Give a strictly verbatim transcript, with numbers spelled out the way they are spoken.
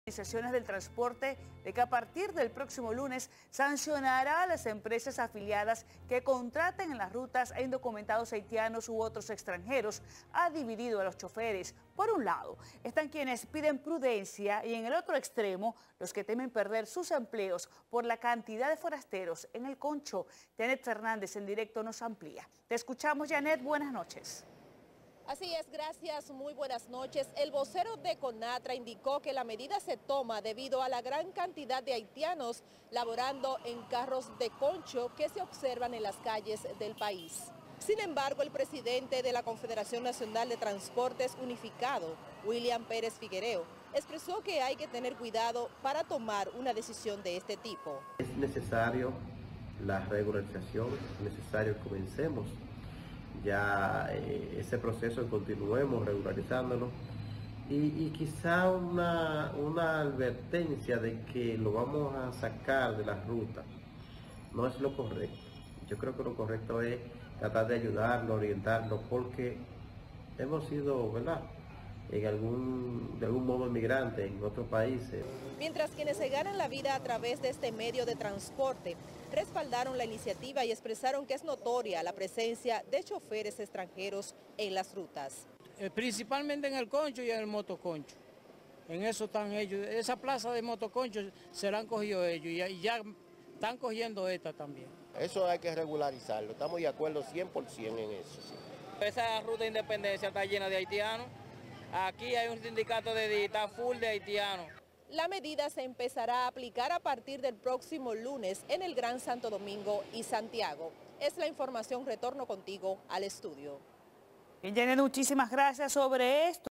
Organizaciones del Transporte de que a partir del próximo lunes sancionará a las empresas afiliadas que contraten en las rutas a indocumentados haitianos u otros extranjeros. Ha dividido a los choferes. Por un lado, están quienes piden prudencia y en el otro extremo, los que temen perder sus empleos por la cantidad de forasteros en el Concho. Janet Fernández en directo nos amplía. Te escuchamos, Janet. Buenas noches. Así es, gracias, muy buenas noches. El vocero de CONATRA indicó que la medida se toma debido a la gran cantidad de haitianos laborando en carros de concho que se observan en las calles del país. Sin embargo, el presidente de la Confederación Nacional de Transportes Unificado, William Pérez Figuereo, expresó que hay que tener cuidado para tomar una decisión de este tipo. Es necesario la regularización, es necesario que comencemos ya eh, ese proceso, continuemos regularizándolo y, y quizá una, una advertencia de que lo vamos a sacar de la ruta no es lo correcto. Yo creo que lo correcto es tratar de ayudarlo, orientarlo, porque hemos sido, ¿verdad?, en algún, de algún modo inmigrantes en otros países. Mientras quienes se ganan la vida a través de este medio de transporte respaldaron la iniciativa y expresaron que es notoria la presencia de choferes extranjeros en las rutas. Eh, principalmente en el concho y en el motoconcho. En eso están ellos. Esa plaza de motoconcho se la han cogido ellos y ya, y ya están cogiendo esta también. Eso hay que regularizarlo. Estamos de acuerdo cien por ciento en eso. Sí. Esa ruta de Independencia está llena de haitianos. Aquí hay un sindicato de día, está full de haitianos. La medida se empezará a aplicar a partir del próximo lunes en el Gran Santo Domingo y Santiago. Es la información, retorno contigo al estudio. Bien, Janet, muchísimas gracias sobre esto.